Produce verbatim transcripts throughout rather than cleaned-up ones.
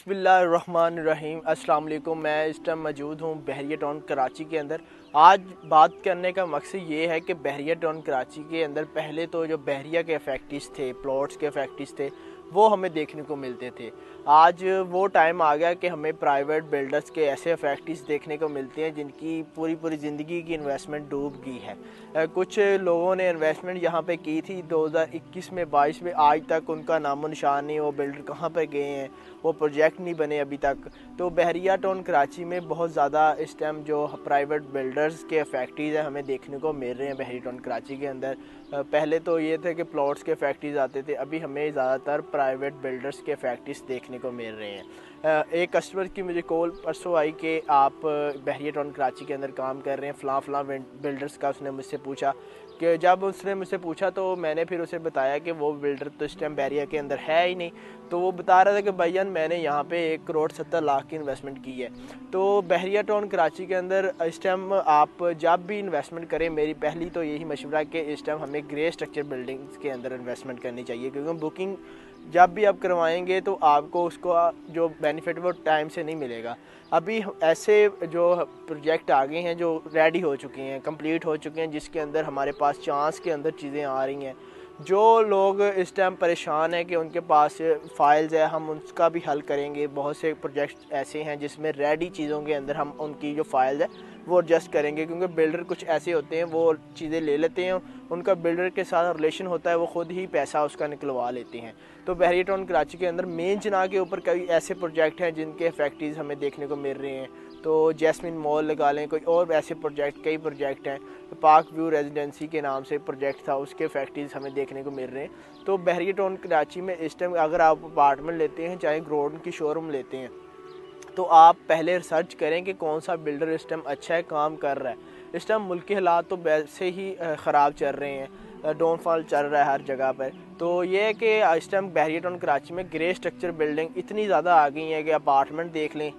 बिस्मिल्लाहिर्रहमानिर्रहीम। अस्सलाम वालेकुम। मैं इस टाइम मौजूद हूँ बहरिया टाउन कराची के अंदर। आज बात करने का मकसद ये है कि बहरिया टाउन कराची के अंदर पहले तो जो बहरिया के फैक्ट्रीज थे, प्लॉट्स के फैक्ट्रीज थे, वो हमें देखने को मिलते थे। आज वो टाइम आ गया कि हमें प्राइवेट बिल्डर्स के ऐसे फैक्ट्रीज देखने को मिलते हैं जिनकी पूरी पूरी ज़िंदगी की इन्वेस्टमेंट डूब गई है। कुछ लोगों ने इन्वेस्टमेंट यहाँ पे की थी दो हज़ार इक्कीस में, बाईस में, आज तक उनका नामो निशान नहीं। वो बिल्डर कहाँ पर गए हैं, वो प्रोजेक्ट नहीं बने अभी तक। तो बहरिया टाउन कराची में बहुत ज़्यादा इस टाइम जो प्राइवेट बिल्डर्स के फैक्ट्रीज़ हैं हमें देखने को मिल रहे हैं बहरिया टाउन कराची के अंदर। पहले तो ये थे कि प्लॉट्स के फैक्ट्रीज आते थे, अभी हमें ज़्यादातर प्राइवेट बिल्डर्स के फैक्ट्रीज देखने को मिल रहे हैं। एक कस्टमर की मुझे कॉल परसों आई कि आप बहरिया टाउन कराची के अंदर काम कर रहे हैं, फ़लाँ फ़लाँ बिल्डर्स का। उसने मुझसे पूछा कि जब उसने मुझसे पूछा तो मैंने फिर उसे बताया कि वो बिल्डर तो इस टाइम बहरिया के अंदर है ही नहीं। तो वो बता रहा था कि भैया मैंने यहाँ पे एक करोड़ सत्तर लाख की इन्वेस्टमेंट की है। तो बहरिया टाउन कराची के अंदर इस टाइम आप जब भी इन्वेस्टमेंट करें, मेरी पहली तो यही मशवरा है कि इस टाइम हमें ग्रे स्ट्रक्चर बिल्डिंग्स के अंदर इन्वेस्टमेंट करनी चाहिए, क्योंकि बुकिंग जब भी आप करवाएंगे तो आपको उसको जो बेनिफिट वो टाइम से नहीं मिलेगा। अभी ऐसे जो प्रोजेक्ट आ गए हैं जो रेडी हो चुके हैं, कंप्लीट हो चुके हैं, जिसके अंदर हमारे पास चांस के अंदर चीज़ें आ रही हैं। जो लोग इस टाइम परेशान हैं कि उनके पास फाइल्स है, हम उसका भी हल करेंगे। बहुत से प्रोजेक्ट्स ऐसे हैं जिसमें रेडी चीज़ों के अंदर हम उनकी जो फाइल्स है वो एडजस्ट करेंगे, क्योंकि बिल्डर कुछ ऐसे होते हैं वो चीज़ें ले लेते हैं, उनका बिल्डर के साथ रिलेशन होता है, वो ख़ुद ही पैसा उसका निकलवा लेते हैं। तो बहरिया टाउन कराची के अंदर मेन चिनाह के ऊपर कई ऐसे प्रोजेक्ट हैं जिनके फैक्ट्रीज हमें देखने को मिल रहे हैं। तो जैस्मिन मॉल लगा लें, कोई और ऐसे प्रोजेक्ट, कई प्रोजेक्ट हैं। तो पार्क व्यू रेजिडेंसी के नाम से प्रोजेक्ट था, उसके फैक्ट्रीज हमें देखने को मिल रहे हैं। तो बहरिया टाउन कराची में इस टाइम अगर आप अपार्टमेंट लेते हैं, चाहे ग्रोड की शोरूम लेते हैं, तो आप पहले रिसर्च करें कि कौन सा बिल्डर इस टाइम अच्छा है, काम कर रहा है। इस टाइम मुल्क के हालात तो वैसे ही ख़राब चल रहे हैं, डाउनफॉल चल रहा है हर जगह पर। तो ये है कि इस टाइम बहरिया टाउन कराची में ग्रे स्ट्रक्चर बिल्डिंग इतनी ज़्यादा आ गई है कि अपार्टमेंट देख लें,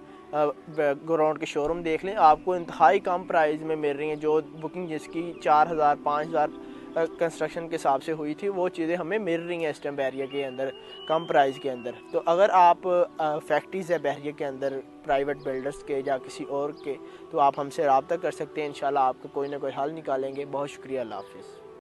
ग्राउंड के शोरूम देख लें, आपको इंतहाई कम प्राइस में मिल रही हैं। जो बुकिंग जिसकी चार हज़ार पाँच हज़ार कंस्ट्रक्शन के हिसाब से हुई थी, वो चीज़ें हमें मिल रही हैं इस टाइम बहरिया के अंदर कम प्राइस के अंदर। तो अगर आप फैक्ट्रीज़ है बहरिया के अंदर प्राइवेट बिल्डर्स के या किसी और के, तो आप हमसे रब्ता कर सकते हैं। इंशाल्लाह आपका कोई ना कोई हल निकालेंगे। बहुत शुक्रिया, अल्लाह हाफ़िज़।